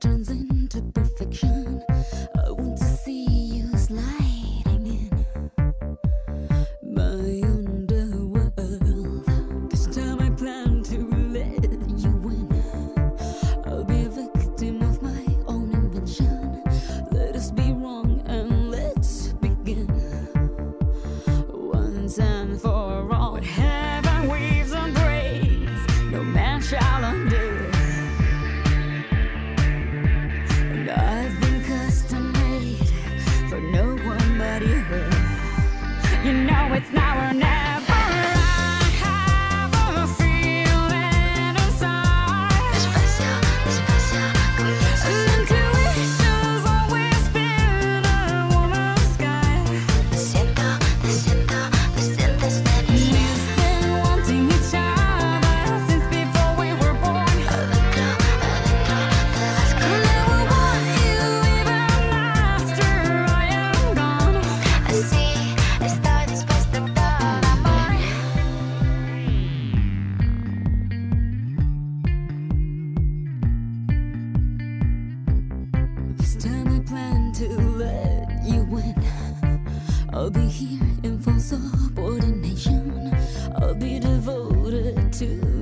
turns into perfection. I want to see you sliding in my underworld. This time I plan to let you win. I'll be a victim of my own invention. Let us be wrong and let's begin once and for all. What heaven weaves and braids, no man shall undo. And I've been custom made for no one but you. You know it's now or never. I have a feeling inside. Intuition's always been a woman's guide. We've been wanting each other since before we were born. And I will want you even after I am gone. This time I plan to let you win. I'll be here in full subordination. I'll be devoted to